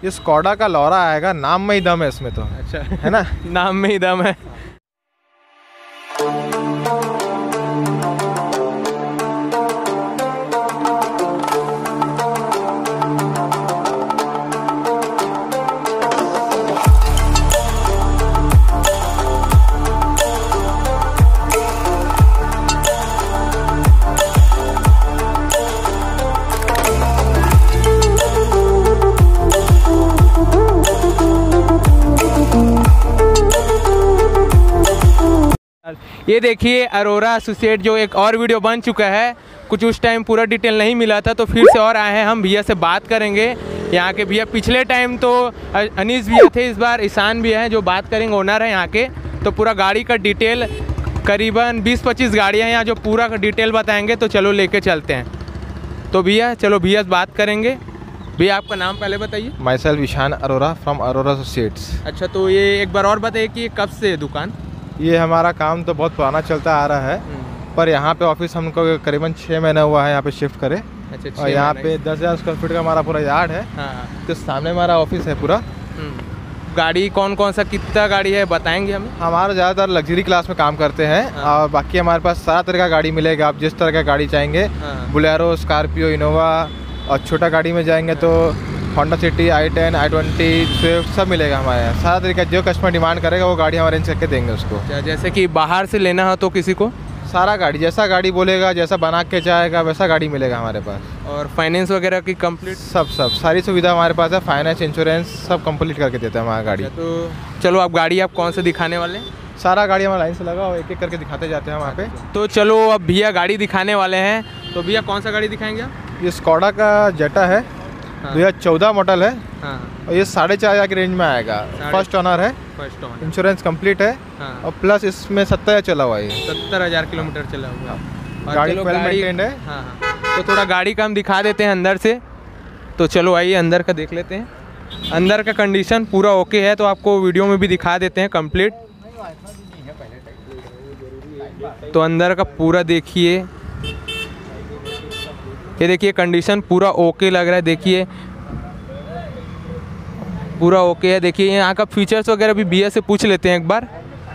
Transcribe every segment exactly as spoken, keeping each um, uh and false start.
ये स्कोडा का लौरा आएगा, नाम में ही दम है इसमें तो। अच्छा है ना, नाम में ही दम है। ये देखिए अरोरा एसोसिएट जो एक और वीडियो बन चुका है, कुछ उस टाइम पूरा डिटेल नहीं मिला था तो फिर से और आए हैं हम। भैया से बात करेंगे यहाँ के। भैया पिछले टाइम तो अनीस भैया थे, इस बार ईशान भी हैं जो बात करेंगे, ओनर है यहाँ के। तो पूरा गाड़ी का डिटेल करीबन बीस पच्चीस गाड़ियाँ हैं यहाँ जो पूरा का डिटेल बताएंगे। तो चलो लेके चलते हैं। तो भैया चलो भैया से बात करेंगे। भैया आपका नाम पहले बताइए। Myself Ishaan Arora from Arora associates. अच्छा, तो ये एक बार और बताइए कि कब से है दुकान? ये हमारा काम तो बहुत पुराना चलता आ रहा है, पर यहाँ पे ऑफिस हमको करीबन छः महीना हुआ है यहाँ पे शिफ्ट करे। अच्छा, और यहाँ पे दस हज़ार स्क्वायर फीट का हमारा पूरा यार्ड है। हाँ। तो सामने हमारा ऑफिस है पूरा। गाड़ी कौन कौन सा कितना गाड़ी है बताएंगे हमें? हमारा ज़्यादातर लग्जरी क्लास में काम करते हैं। हाँ। और बाकी हमारे पास सारा तरह का गाड़ी मिलेगा, आप जिस तरह का गाड़ी चाहेंगे। हाँ। बुलेरो, स्कॉर्पियो, इनोवा, और छोटा गाड़ी में जाएंगे तो Honda City, i ten, i twenty, Swift सब मिलेगा हमारे यहाँ। सारा तरीका जो कस्टमर डिमांड करेगा वो गाड़ी हम अरेंज करके देंगे उसको। जैसे कि बाहर से लेना हो तो किसी को सारा गाड़ी, जैसा गाड़ी बोलेगा, जैसा बना के चाहेगा वैसा गाड़ी मिलेगा हमारे पास। और फाइनेंस वगैरह की कंप्लीट सब सब सारी सुविधा हमारे पास है। फाइनेंस, इंश्योरेंस सब कंप्लीट करके देते हैं हमारा गाड़ी। तो चलो आप गाड़ी आप कौन से दिखाने वाले हैं? सारा गाड़ी हमारा लाइन से लगा और एक एक करके दिखाते जाते हैं वहाँ पे। तो चलो अब भैया गाड़ी दिखाने वाले हैं। तो भैया कौन सा गाड़ी दिखाएंगे आप? ये स्कोडा का जेटा है, दो हज़ार चौदह मॉडल है। हाँ। और ये साढ़े चार हज़ार की रेंज में आएगा। फर्स्ट ओनर है, फर्स्ट ओनर, इंश्योरेंस कंप्लीट है। हाँ। और प्लस इसमें सत्तर हज़ार चला हुआ है, सत्तर हज़ार किलोमीटर चला हुआ है। गाड़ी वेल मेंटेन्ड है। हाँ हाँ। तो थोड़ा गाड़ी का हम दिखा देते हैं अंदर से। तो चलो आइए अंदर का देख लेते हैं। अंदर का कंडीशन पूरा ओके है, तो आपको वीडियो में भी दिखा देते हैं कंप्लीट। तो अंदर का पूरा देखिए, ये देखिए कंडीशन पूरा ओके लग रहा है। देखिए पूरा ओके है। देखिए यहाँ का फीचर्स वगैरह भी भैया से पूछ लेते हैं एक बार।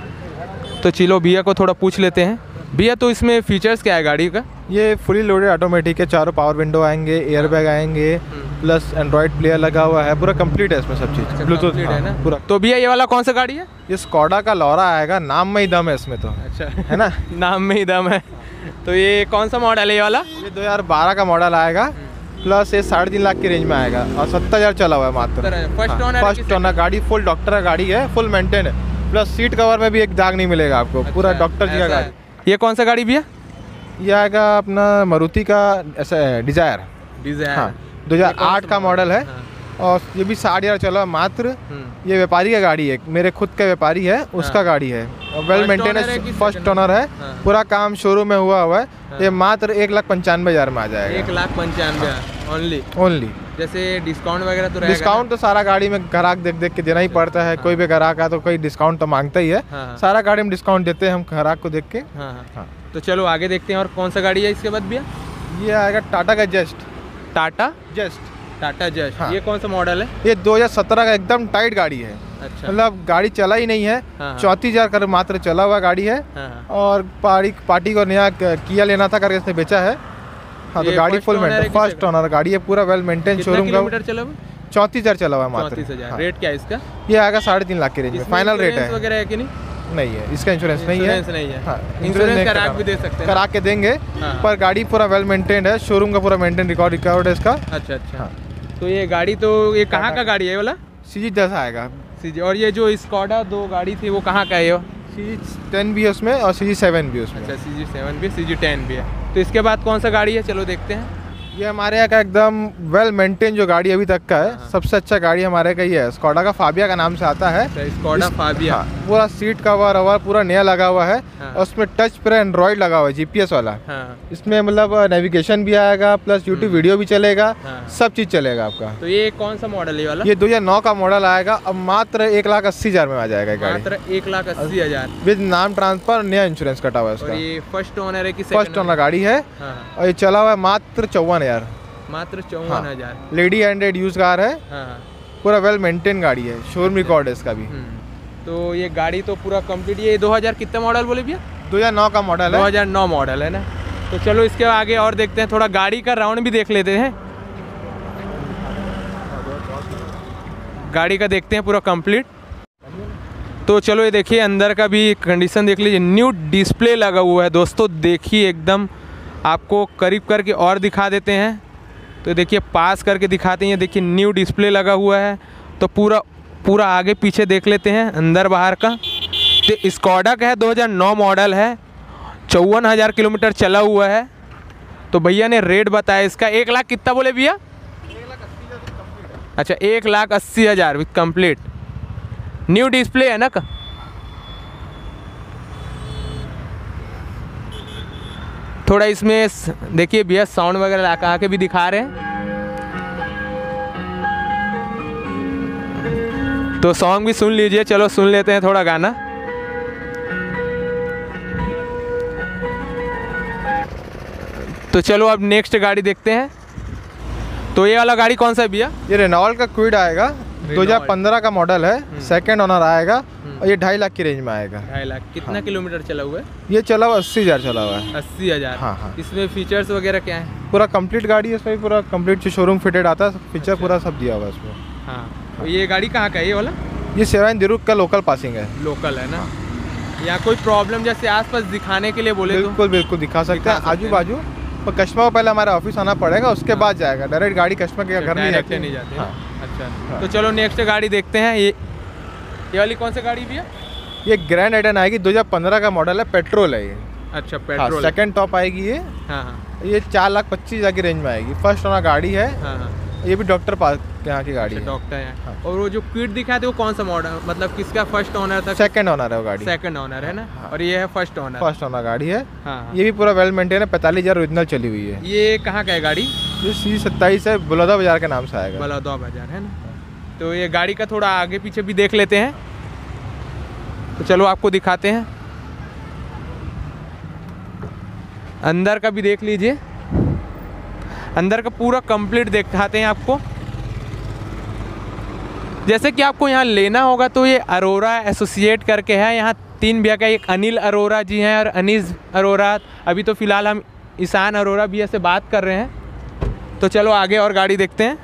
तो चलो भैया को थोड़ा पूछ लेते हैं। भैया तो इसमें फीचर्स क्या है गाड़ी का? ये फुली लोडेड ऑटोमेटिक है, चारों पावर विंडो आएंगे, एयरबैग आएंगे, प्लस एंड्रॉइड प्लेयर लगा हुआ है, पूरा कंप्लीट है इसमें सब चीज़, ब्लूटूथ है ना पूरा। तो भैया ये वाला कौन सा गाड़ी है? ये स्कोडा का लौरा आएगा, नाम में ही दम है इसमें तो। अच्छा, है ना, नाम में ही दम है। तो ये कौन सा मॉडल है ये वाला? ये दो हज़ार बारह का मॉडल आएगा, प्लस ये साढ़े तीन लाख की रेंज में आएगा और सत्तर हज़ार चला हुआ है मात्र। फर्स्ट ओनर, फर्स्ट ओनर गाड़ी, फुल डॉक्टर का गाड़ी है, फुल मेंटेन है, प्लस सीट कवर में भी एक दाग नहीं मिलेगा आपको। अच्छा, पूरा डॉक्टर जी का गाड़ी। ये कौन सा गाड़ी भैया? ये आएगा अपना मारुति का ऐसा डिजायर। डिजायर हाँ, दो हज़ार आठ का मॉडल है। हाँ। और ये भी साठ हज़ार चला मात्र। ये व्यापारी का गाड़ी है, मेरे खुद का व्यापारी है, उसका गाड़ी है और वेल मेंटेनेंस, फर्स्ट ओनर है। पूरा काम शोरूम में हुआ हुआ है। ये मात्र एक लाख पंचानवे हज़ार में आ जाएगा। एक लाख पंचानवे ओनली ओनली। जैसे डिस्काउंट वगैरह तो रहेगा? डिस्काउंट तो सारा गाड़ी में ग्राहक देख देख के देना ही पड़ता है। कोई भी ग्राहक है तो कोई डिस्काउंट तो मांगता ही है। सारा गाड़ी में डिस्काउंट देते हैं हम ग्राहक को देख के। हाँ। तो चलो आगे देखते हैं और कौन सा गाड़ी है इसके बाद भैया? ये आएगा टाटा का zest. Tata zest Tata zest. हाँ। ये कौन सा मॉडल है? ये दो हज़ार सत्रह का एकदम टाइट गाड़ी है। अच्छा, मतलब गाड़ी चला ही नहीं है। हाँ। चौंतीस हजार कर मात्र चला हुआ गाड़ी है। हाँ। और पार्टी पार्टी को नया किया लेना था करके इसने बेचा है। हाँ, तो गाड़ी फुल मेंटेन, फर्स्ट ओनर गाड़ी है, पूरा वेल मेंटेन शोरूम का। चौंतीस हजार चला हुआ है मात्र। चौंतीस हजार। रेट क्या है इसका? ये आएगा साढ़े तीन लाख की रेंज में, फाइनल रेट है। वगैरह है कि नहीं? नहीं है, इसका इंश्योरेंस नहीं है। नहीं है। हाँ, इंश्योरेंस करा भी दे सकते हैं, करा के देंगे। हाँ। पर गाड़ी पूरा वेल मेंटेन्ड है, शोरूम का पूरा मेंटेन रिकॉर्ड रिकॉर्ड है इसका। अच्छा अच्छा। हाँ। तो ये गाड़ी तो ये कहाँ का गाड़ी है वाला? सी जी दस आएगा। सी जी। और ये जो स्कोडा दो गाड़ी थी वो कहाँ का है? सी जी टेन भी है उसमें और सी जी सेवन भी उसमें। अच्छा, सी जी सेवन भी, सी जी टेन भी है। तो इसके बाद कौन सा गाड़ी है? चलो देखते हैं। ये हमारे यहाँ का एकदम वेल मेंटेन जो गाड़ी अभी तक का है। हाँ। सबसे अच्छा गाड़ी हमारे का ये है, स्कोडा का फाबिया का नाम से आता है। Skoda Fabia. हाँ, पूरा सीट कवर ववर पूरा नया लगा हुआ है। हाँ। और उसमें टच पर एंड्रॉइड लगा हुआ है, जीपीएस वाला। हाँ। इसमें मतलब नेविगेशन भी आएगा, प्लस यूट्यूब वीडियो भी चलेगा। हाँ। सब चीज चलेगा आपका। तो ये कौन सा मॉडल है वाला? ये दो हजार नौ का मॉडल आएगा, अब मात्र एक लाख अस्सी हजार में आ जाएगा गाड़ी। मात्र एक लाख अस्सी हजार विद नाम ट्रांसफर, नया इंश्योरेंस कटा हुआ है उसका। ये फर्स्ट ओनर है कि फर्स्ट ओनर गाड़ी है। और ये चला हुआ है मात्र चौवन हजार मात्र चौवन हजार। लेडी हैंडेड यूज कार है। हाँ। पूरा वेल मेंटेन गाड़ी है, शोरूम रिकॉर्ड है इसका भी। तो ये गाड़ी तो पूरा कंप्लीट, ये दो हज़ार कितना मॉडल बोले भैया? दो हज़ार नौ का मॉडल है। दो हज़ार नौ मॉडल है ना। तो चलो इसके आगे और देखते हैं, थोड़ा गाड़ी का राउंड भी देख लेते हैं। गाड़ी का देखते हैं पूरा कंप्लीट। तो चलो ये देखिए अंदर का भी कंडीशन देख लीजिए, न्यू डिस्प्ले लगा हुआ है दोस्तों। देखिए एकदम आपको करीब करके और दिखा देते हैं। तो देखिए पास करके दिखाते हैं, देखिए न्यू डिस्प्ले लगा हुआ है। तो पूरा पूरा आगे पीछे देख लेते हैं अंदर बाहर का। तो स्कोडा का है, दो हज़ार नौ मॉडल है, चौवन हज़ार किलोमीटर चला हुआ है। तो भैया ने रेट बताया इसका, एक लाख कितना बोले भैया? अच्छा एक लाख अस्सी हज़ार विथ कंप्लीट। न्यू डिस्प्ले है ना का? थोड़ा इसमें देखिए भैया साउंड वगैरह लगा के भी दिखा रहे हैं। तो सॉन्ग भी सुन लीजिए। चलो सुन लेते हैं थोड़ा गाना। तो चलो अब नेक्स्ट गाड़ी देखते हैं। तो ये वाला गाड़ी कौन सा है भैया? ये रेनॉल्ट का क्विड आएगा, दो हज़ार पंद्रह का मॉडल है, सेकंड ओनर आएगा और ये ढाई लाख की रेंज में आएगा। ढाई लाख कितना हाँ। किलोमीटर चला हुआ है? ये चला हुआ अस्सी हज़ार चला हुआ है। अस्सी हज़ार हाँ हाँ। इसमें फीचर्स वगैरह क्या है? पूरा कंप्लीट गाड़ी है, इसमें भी पूरा कंप्लीट शोरूम फिटेड आता है, फीचर पूरा सब दिया हुआ है इसमें। हाँ। तो ये गाड़ी कहाँ का है ये वाला? ये सेवन दिरुक का लोकल पासिंग है। लोकल है ना। यहाँ कोई प्रॉब्लम जैसे आसपास दिखाने के लिए बोले तो? बिल्कुल बिल्कुल दिखा सकते हैं आजू बाजू। तो कस्टमर को पहले हमारे ऑफिस आना पड़ेगा, उसके बाद जाएगा। डायरेक्ट गाड़ी कस्टमर के घर नहीं जाती नहीं जाती। हाँ। अच्छा हाँ। तो चलो नेक्स्ट गाड़ी देखते हैं। ये ये वाली कौन सी गाड़ी भैया? ये ग्रैंड आइटन आएगी, दो हज़ार पंद्रह का मॉडल है, पेट्रोल है ये। अच्छा हाँ, पेट्रोल। सेकंड टॉप आएगी ये। हाँ हाँ ये चार लाख पच्चीस हज़ार की रेंज में आएगी। फर्स्ट ओनर गाड़ी है। हाँ हाँ। ये भी डॉक्टर पास यहाँ की गाड़ी है। डॉक्टर है। हाँ। और वो जो क्विड दिखाया था वो कौन सा मॉडल, मतलब किसका फर्स्ट ओनर था? सेकंड ओनर है वो गाड़ी। सेकंड ओनर है ना। हाँ। और ये है फर्स्ट ओनर। फर्स्ट ओनर गाड़ी है। हाँ। ये भी पूरा वेल मेंटेन है, पैंतालीस हज़ार ओरिजिनल चली हुई है। ये कहाँ का है गाड़ी? ये सी सत्ताईस है, बलौदा बाजार के नाम से आएगा। बलौदा बाजार है ना। तो ये गाड़ी का थोड़ा आगे पीछे भी देख लेते हैं। तो चलो आपको दिखाते हैं, अंदर का भी देख लीजिए। अंदर का पूरा कंप्लीट दिखाते हैं आपको। जैसे कि आपको यहाँ लेना होगा तो ये अरोरा एसोसिएट करके है। यहाँ तीन भैया का, एक अनिल अरोरा जी हैं और अनीस अरोरा। अभी तो फिलहाल हम ईशान अरोरा भैया से बात कर रहे हैं। तो चलो आगे और गाड़ी देखते हैं।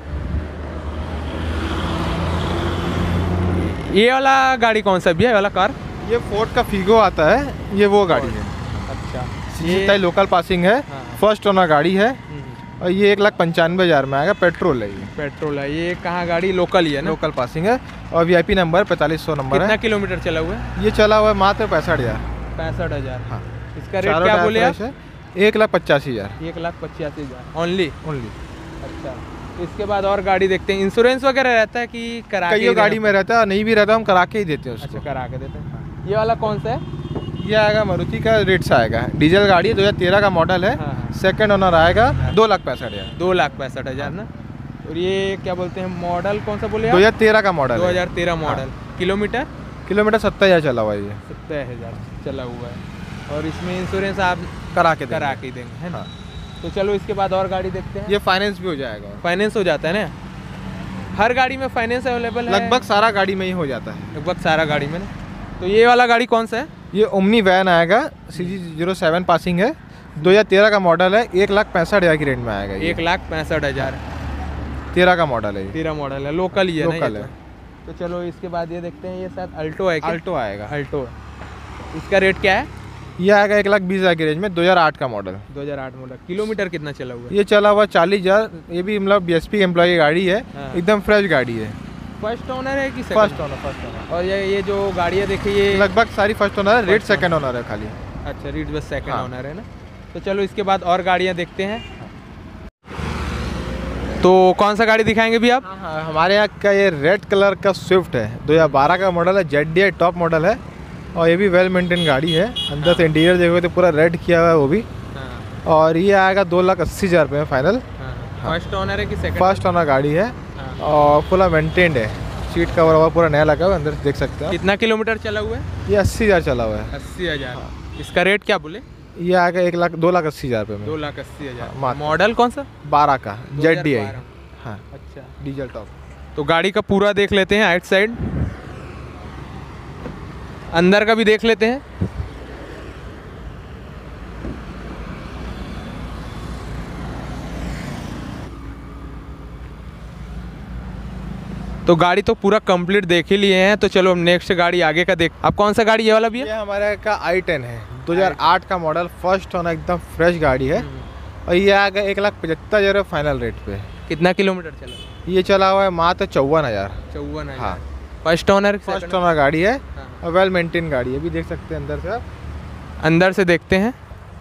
ये वाला गाड़ी कौन सा भैया? ये वाला कार? ये फोर्ड का फीगो आता है, ये वो गाड़ी है। अच्छा ये लोकल पासिंग है। हाँ। फर्स्ट ओनर गाड़ी है और ये एक लाख पंचानवे हज़ार में आएगा। पेट्रोल है ये। पेट्रोल है। ये कहाँ गाड़ी? लोकल ही है ना। लोकल पासिंग है और वीआईपी नंबर पैंतालीस सौ नंबर है। कितना किलोमीटर चला हुआ है? ये चला हुआ है मात्र पैंसठ हज़ार। पैंसठ हज़ार हाँ। इसका रेट क्या बोले आप? एक लाख पचासी हज़ार। एक लाख पचासी हज़ार ओनली। ओनली। अच्छा इसके बाद और गाड़ी देखते हैं। इंश्योरेंस वगैरह रहता है कि करा के? कई गाड़ी में रहता है, नहीं भी रहता हम करा के ही देते हैं उसको। अच्छा करा के देते हैं। ये वाला कौन सा है? ये आएगा मारुति का रेट से आएगा, डीजल गाड़ी है, दो हज़ार तेरह का मॉडल है। हाँ। सेकंड ओनर आएगा, दो लाख पैंसठ हज़ार। दो लाख पैंसठ हज़ार ना। और ये क्या बोलते हैं मॉडल कौन सा बोले? दो हज़ार तेरह का मॉडल। दो हज़ार तेरह मॉडल। किलोमीटर? किलोमीटर सत्तर हज़ार चला हुआ है ये। सत्तर हज़ार चला हुआ है। और इसमें इंश्योरेंस आप करा के करा के देंगे है ना। हाँ। तो चलो इसके बाद और गाड़ी देखते हैं। ये फाइनेंस भी हो जाएगा। फाइनेंस हो जाता है ना? हर गाड़ी में फाइनेंस अवेलेबल है? लगभग सारा गाड़ी में ही हो जाता है। लगभग सारा गाड़ी में ना। तो ये वाला गाड़ी कौन सा है? ये ओमनी वैन आएगा, C G zero seven passing है, दो हज़ार तेरह का मॉडल है, एक लाख पैंसठ हज़ार की रेंज में आएगा। एक लाख पैंसठ हज़ार तेरह का मॉडल है। तेरह मॉडल है, लोकल ही है ना? लोकल है। तो चलो इसके बाद ये देखते हैं। ये शायद अल्टो है क्या? अल्टो आएगा। अल्टो है। इसका रेट क्या है? ये आएगा एक लाख बीस हज़ार की रेंज में, दो हज़ार आठ का मॉडल। दो हज़ार आठ मॉडल। किलोमीटर कितना चला हुआ है? ये चला हुआ चालीस हज़ार। ये भी मतलब बीएसपी एम्प्लॉय की गाड़ी है। हाँ। एकदम फ्रेश गाड़ी है। फर्स्ट ओनर है कि फर्स्ट ओनर? First owner. और ये ये जो गाड़ियाँ देखिए ये लगभग सारी फर्स्ट ओनर है, रेट सेकंड ओनर है खाली। अच्छा रीड बस सेकंड हाँ। ओनर है ना। तो चलो इसके बाद और गाड़ियाँ देखते हैं। तो कौन सा गाड़ी दिखाएंगे भी आप? हाँ हाँ, हमारे यहाँ का ये रेड कलर का स्विफ्ट है, दो हज़ार बारह का मॉडल है, Z D I top model है और ये भी वेल मेंटेन गाड़ी है। अंदर से इंटीरियर देखोगे तो पूरा रेड किया हुआ है वो भी। हाँ। और ये आएगा दो लाख अस्सी हज़ार रुपये में फाइनल। फर्स्ट ओनर है कि सेकंड? फर्स्ट ओनर गाड़ी है। हाँ। और पूरा मेंटेन्ड है, सीट कवर ववर पूरा नया लगा हुआ है, अंदर से देख सकते हैं। कितना किलोमीटर चला हुआ है? ये अस्सी हज़ार चला हुआ है। अस्सी हज़ार इसका रेट क्या बोले? ये आएगा एक लाख दो लाख अस्सी हज़ार रुपये में। दो लाख अस्सी हाँ, हज़ार मात्र। मॉडल कौन सा? बारह का जेड डी आई। हाँ अच्छा डीजल टॉप। तो गाड़ी का पूरा देख लेते हैं, आइट साइड, अंदर का भी देख लेते हैं। तो गाड़ी तो पूरा कंप्लीट देख ही लिए हैं, तो चलो हम नेक्स्ट गाड़ी आगे का देख। अब कौन सा गाड़ी ये वाला भी है? ये हमारे का आई टेन है, दो हज़ार आठ का मॉडल, फर्स्ट ओनर, एकदम फ्रेश गाड़ी है। और ये आ गया एक लाख पचहत्तर हज़ार फाइनल रेट पे। कितना किलोमीटर चला? ये चला हुआ है मात्र चौवन हज़ार। चौवन है। हाँ, फर्स्ट ओनर फर्स्ट ओनर गाड़ी है। हाँ। और वेल मेंटेन गाड़ी है, भी देख सकते हैं अंदर से आप। अंदर से देखते हैं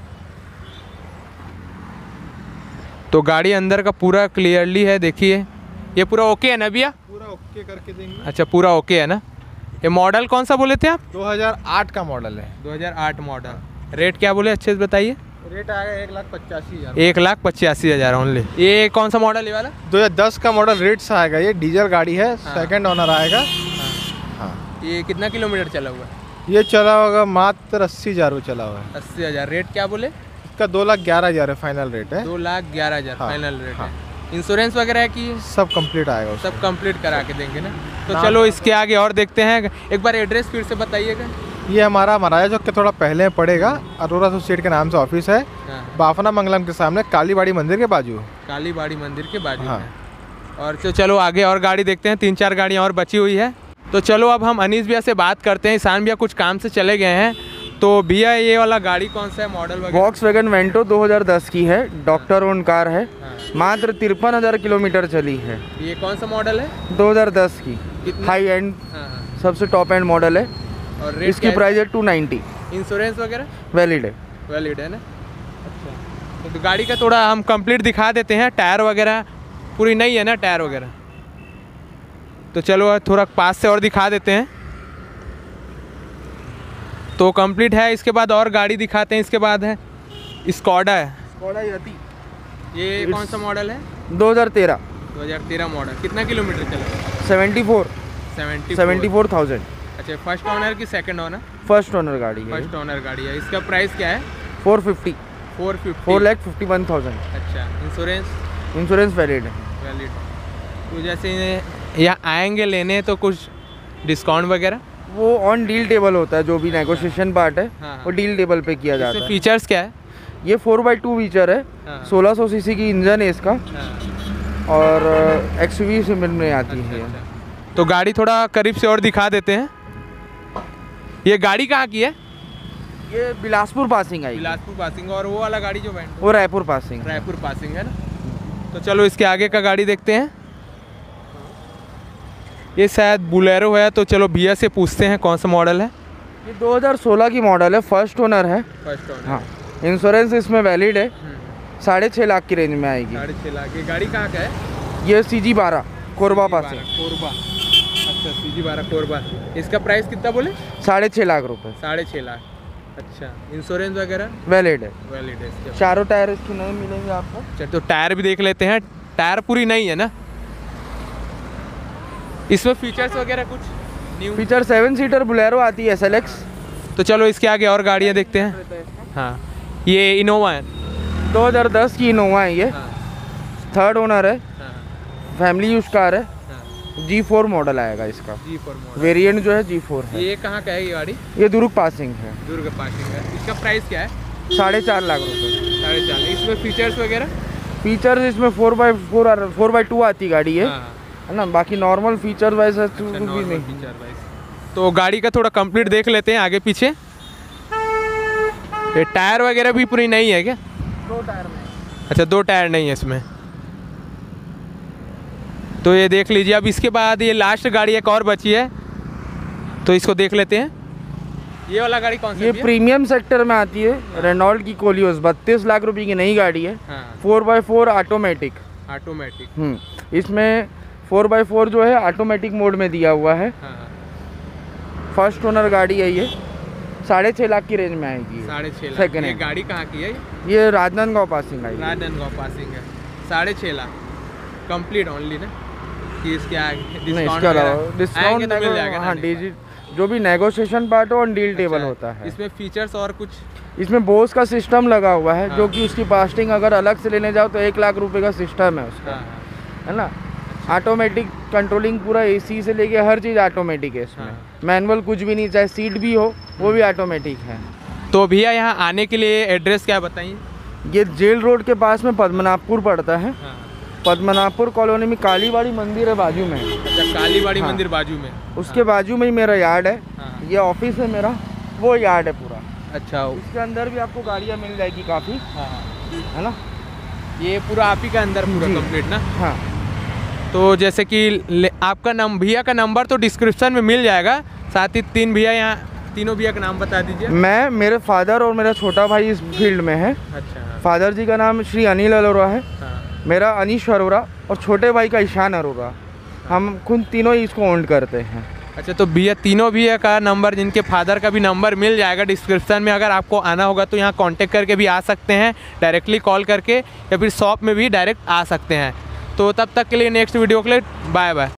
तो गाड़ी अंदर का पूरा क्लियरली है, देखिए। ये पूरा ओके है ना भैया? पूरा ओके करके देंगे। अच्छा, पूरा ओके है ना। ये मॉडल कौन सा बोले थे आप? दो हज़ार आठ का मॉडल है। दो हज़ार आठ मॉडल। रेट क्या बोले, अच्छे से बताइए। रेट आएगा एक लाख पचासी हज़ार। एक लाख पचासी हज़ार ओनली। ये कौन सा मॉडल ये वाला? दो हज़ार दस का मॉडल रेट से आएगा। ये डीजल गाड़ी है। हाँ। सेकेंड ओनर आएगा। हाँ। हाँ। ये कितना किलोमीटर चला हुआ है? ये चला होगा मात्र अस्सी हज़ार चला हुआ है। अस्सी हज़ार। रेट क्या बोले? इसका दो लाख ग्यारह हज़ार है, फाइनल रेट है। दो लाख ग्यारह हज़ार हाँ। फाइनल रेट हाँ। है। इंश्योरेंस वगैरह है कि सब कंप्लीट आएगा? सब कंप्लीट करा के देंगे ना। तो चलो इसके आगे और देखते हैं। एक बार एड्रेस फिर से बताइएगा। ये हमारा महाराजा चौक के थोड़ा पहले पड़ेगा, अरोरा एसोसिएट के नाम से ऑफिस है। हाँ। बाफना मंगलम के सामने, कालीबाड़ी मंदिर के बाजू। कालीबाड़ी मंदिर के बाजू हाँ। है। और तो चलो आगे और गाड़ी देखते हैं, तीन चार गाड़ियाँ और बची हुई है। तो चलो अब हम अनीस भैया से बात करते हैं। ईशान भैया कुछ काम से चले गए हैं, तो भैया ये वाला गाड़ी कौन सा है, मॉडल वगैरह? वॉक्सवैगन वेंटो दो हज़ार दस की है, डॉक्टर ओन कार है। हाँ। मात्र तिरपन हज़ार किलोमीटर चली है। ये कौन सा मॉडल है? दो हज़ार दस की, कितना? हाई एंड, हाँ, हाँ। सबसे टॉप एंड मॉडल है। और रेट इसकी प्राइस है टू नाइन्टी। इंश्योरेंस वगैरह वैलिड है। वैलिड है ना। अच्छा, तो गाड़ी का थोड़ा हम कंप्लीट दिखा देते हैं। टायर वगैरह पूरी नहीं है ना, टायर वगैरह? तो चलो थोड़ा पास से और दिखा देते हैं। तो कंप्लीट है। इसके बाद और गाड़ी दिखाते हैं। इसके बाद है स्कॉडा है। Skoda Yeti. ये कौन सा मॉडल है? दो हज़ार तेरह। दो हज़ार तेरह मॉडल। कितना किलोमीटर चला? Seventy four. Seventy seventy four thousand. अच्छा, फर्स्ट ओनर की सेकंड ओनर? फर्स्ट ओनर गाड़ी है। फर्स्ट ओनर गाड़ी है। इसका प्राइस क्या है? Four fifty. Four fifty. Four lakh fifty one thousand. अच्छा, इंश्योरेंस? इंश्योरेंस वैलिड है। वैलिड। तो जैसे यहाँ आएंगे लेने तो कुछ डिस्काउंट वगैरह? वो ऑन डील टेबल होता है, जो भी नेगोशिएशन पार्ट है हाँ, हाँ। वो डील टेबल पे किया जाता है। फीचर्स क्या है? ये फोर बाई टू फीचर है। हाँ। सोलह सौ सीसी की इंजन है इसका। हाँ। और एक्सयूवी से मिलने आती अच्छा, है। अच्छा। तो गाड़ी थोड़ा करीब से और दिखा देते हैं। ये गाड़ी कहाँ की है? ये बिलासपुर पासिंग आई। बिलासपुर पासिंग। और वो वाला गाड़ी जो बैंड? वो रायपुर पासिंग। रायपुर पासिंग है ना। तो चलो इसके आगे का गाड़ी देखते हैं। ये शायद बुलेरो है, तो चलो भैया से पूछते हैं कौन सा मॉडल है। ये दो हज़ार सोलह की मॉडल है, फर्स्ट ओनर है। First owner. हाँ, इंश्योरेंस इसमें वैलिड है। साढ़े छः लाख की रेंज में आएगी। साढ़े छः लाख। ये गाड़ी कहाँ का है? ये सी जी बारह कोरबा पासिंग। कोरबा। अच्छा, सी जी बारह कोरबा। इसका प्राइस कितना बोले? साढ़े छः लाख रुपए। साढ़े छः लाख। अच्छा, इंश्योरेंस वगैरह? वैलिड है। वैलिड है इसके। चारों टायर इसके नए मिलेंगे आपको। चल, तो टायर भी देख लेते हैं। टायर पूरी नहीं है ना? इसमें फीचर्स वगैरह कुछ new? Feature seven seater Bolero आती है, एस एल एक्स। तो चलो इसके आगे और गाड़ियाँ देखते हैं। हाँ, ये इनोवा है। दो हज़ार दस की इनोवा है ये। हाँ। थर्ड ओनर है। हाँ। फैमिली यूज कार है। हाँ। जी फोर मॉडल आएगा इसका। जी फोर मॉडल। वेरिएंट जो है जी फोर है। ये कहाँ का है ये गाड़ी? ये दुर्ग पासिंग है। दुर्ग पासिंग है। इसका प्राइस क्या है? साढ़े चार लाख रुपए। साढ़े चार। इसमें फीचर्स वगैरह? फीचर्स इसमें four by four four by two आती गाड़ी है, हाँ। है ना। बाकी नॉर्मल फीचर वाइज है तो अच्छा, भी नॉर्मल नहीं। Feature wise. तो गाड़ी का थोड़ा कंप्लीट देख लेते हैं आगे पीछे। ये टायर वगैरह भी पूरी नहीं है क्या? दो टायर में। अच्छा, दो टायर नहीं है इसमें। तो ये देख लीजिए। अब इसके बाद ये लास्ट गाड़ी एक और बची है, तो इसको देख लेते हैं। ये वाला गाड़ी कौन सा ये है? प्रीमियम सेक्टर में आती है। रेनॉल्ट की कोलियोस बत्तीस लाख रुपए की नई गाड़ी है। हाँ। Four by four automatic. Automatic. हम्म इसमें फोर बाई फोर जो है ऑटोमेटिक मोड में दिया हुआ है। हाँ। फर्स्ट ओनर गाड़ी है ये। साढ़े छः लाख की रेंज में आएगी ये। साढ़े छः लाख। Second ये hand। गाड़ी कहाँ की है? ये राजनांदगांव पासिंग आई। राजनांदगांव पासिंग है। साढ़े छः लाख कंप्लीट ओनली ना? कि इसके आगे नहीं, डिस्काउंट इसके अलावा वगैरह? डिस्काउंट आएंगे तो मिल जाएगा ना? हाँ, नहीं? डिजिट जो भी नेगोशिएशन पार्ट हो ऑन डील टेबल अच्छा, होता है। इसमें फीचर्स और कुछ? इसमें बोस का सिस्टम लगा हुआ है। हाँ। जो कि उसकी पास्टिंग अगर अलग से लेने जाओ तो एक लाख रुपए का सिस्टम है उसका, हाँ, हाँ। है ना। ऑटोमेटिक कंट्रोलिंग पूरा एसी से लेके हर चीज़ ऑटोमेटिक है इसमें। हाँ। मैनुअल कुछ भी नहीं, चाहे सीट भी हो वो भी ऑटोमेटिक है। तो भैया यहाँ आने के लिए एड्रेस क्या बताइए? ये जेल रोड के पास में पद्मनाभपुर पड़ता है। हाँ। पद्मनाभपुर कॉलोनी में कालीबाड़ी मंदिर है बाजू में। अच्छा, कालीबाड़ी हाँ। मंदिर बाजू में। उसके बाजू में ही मेरा यार्ड है। हाँ। ये ऑफिस है मेरा, वो यार्ड है पूरा। अच्छा। इसके अंदर भी आपको गाड़ियाँ मिल जाएगी काफ़ी, हाँ। है ना। ये पूरा आप ही का अंदर पूरा जी। कंप्लीट ना? हाँ। तो जैसे कि ले- आपका नम भैया का नंबर तो डिस्क्रिप्शन में मिल जाएगा, साथ ही तीन भैया यहाँ, तीनों भैया का नाम बता दीजिए। मैं, मेरे फादर और मेरा छोटा भाई इस फील्ड में है। अच्छा। फादर जी का नाम श्री अनिल अरोरा है, हाँ। मेरा अनीश अरोरा, और छोटे भाई का ईशान अरोरा। हम खुद तीनों ही इसको ओन करते हैं। अच्छा, तो भैया तीनों भैया का नंबर, जिनके फादर का भी नंबर मिल जाएगा डिस्क्रिप्शन में। अगर आपको आना होगा तो यहाँ कांटेक्ट करके भी आ सकते हैं, डायरेक्टली कॉल करके, या फिर शॉप में भी डायरेक्ट आ सकते हैं। तो तब तक के लिए नेक्स्ट वीडियो के लिए बाय बाय।